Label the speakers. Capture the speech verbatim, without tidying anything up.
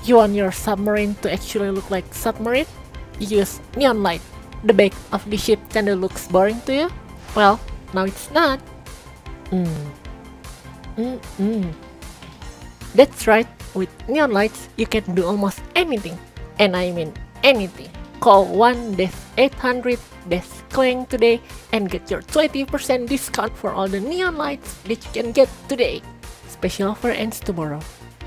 Speaker 1: You want your submarine to actually look like submarine? You use neon light. The back of the ship kinda looks boring to you? Well, now it's not. Mm. Mm-mm. That's right, with neon lights, you can do almost anything. And I mean anything. Call one eight hundred clang today and get your twenty percent discount for all the neon lights that you can get today. Special offer ends tomorrow.